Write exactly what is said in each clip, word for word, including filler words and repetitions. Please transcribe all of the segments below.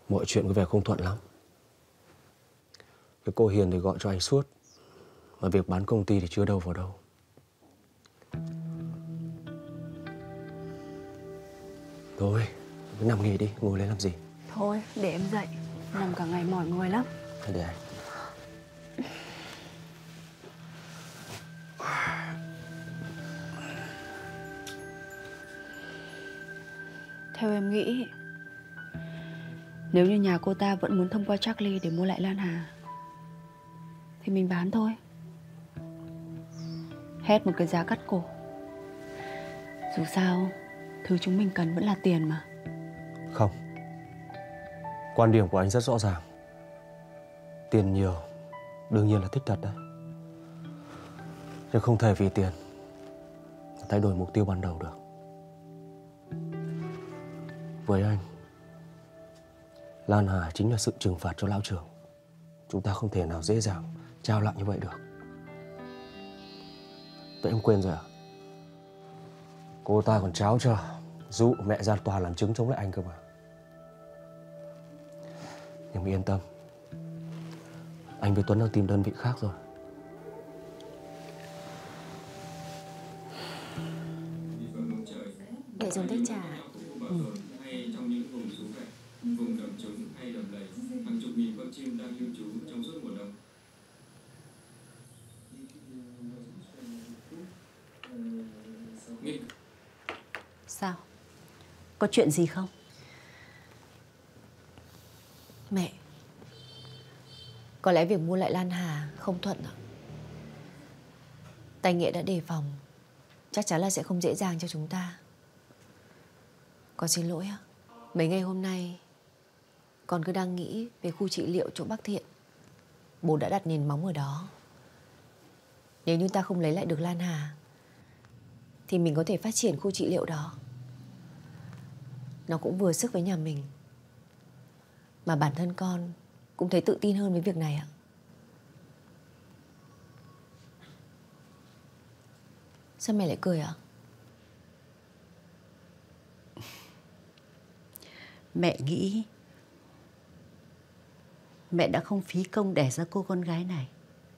Mọi chuyện có vẻ không thuận lắm. Cái cô Hiền thì gọi cho anh suốt, mà việc bán công ty thì chưa đâu vào đâu. Thôi, cứ nằm nghỉ đi, ngồi lên làm gì? Thôi, để em dậy. Nằm cả ngày mỏi người lắm. Để anh. Theo em nghĩ, nếu như nhà cô ta vẫn muốn thông qua Charlie để mua lại Lan Hà thì mình bán thôi. Hét một cái giá cắt cổ. Dù sao, thứ chúng mình cần vẫn là tiền mà. Không. Quan điểm của anh rất rõ ràng. Tiền nhiều đương nhiên là thích thật đấy, nhưng không thể vì tiền thay đổi mục tiêu ban đầu được. Với anh, Lan Hà chính là sự trừng phạt cho lão trưởng. Chúng ta không thể nào dễ dàng trao lại như vậy được. Vậy em quên rồi à? Cô ta còn tráo trơ dụ mẹ ra tòa làm chứng chống lại anh cơ mà. Nhưng mà yên tâm, anh với Tuấn đang tìm đơn vị khác rồi. Để dùng tách trà. Ừ. Sao? Có chuyện gì không? Mẹ, có lẽ việc mua lại Lan Hà không thuận ạ. Tay Nghĩa đã đề phòng, chắc chắn là sẽ không dễ dàng cho chúng ta. Con xin lỗi ạ. Mấy ngày hôm nay con cứ đang nghĩ về khu trị liệu chỗ Bắc Thiện. Bố đã đặt nền móng ở đó. Nếu như ta không lấy lại được Lan Hà thì mình có thể phát triển khu trị liệu đó. Nó cũng vừa sức với nhà mình, mà bản thân con cũng thấy tự tin hơn với việc này ạ. Sao mẹ lại cười ạ? Mẹ nghĩ mẹ đã không phí công đẻ ra cô con gái này.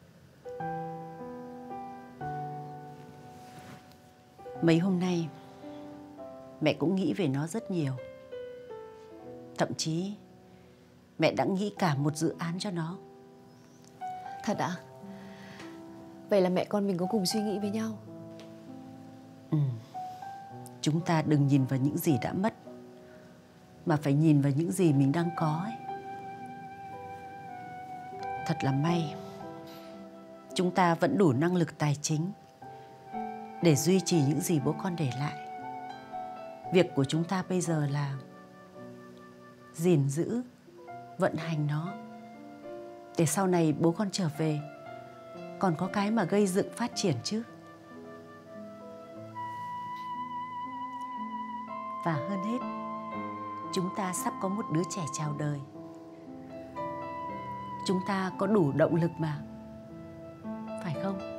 Mấy hôm nay mẹ cũng nghĩ về nó rất nhiều. Thậm chí mẹ đã nghĩ cả một dự án cho nó. Thật ạ? Vậy là mẹ con mình có cùng suy nghĩ với nhau. Ừ. Chúng ta đừng nhìn vào những gì đã mất, mà phải nhìn vào những gì mình đang có ấy. Thật là may chúng ta vẫn đủ năng lực tài chính để duy trì những gì bố con để lại. Việc của chúng ta bây giờ là gìn giữ, vận hành nó, để sau này bố con trở về còn có cái mà gây dựng phát triển chứ. Và hơn hết, chúng ta sắp có một đứa trẻ chào đời. Chúng ta có đủ động lực mà, phải không?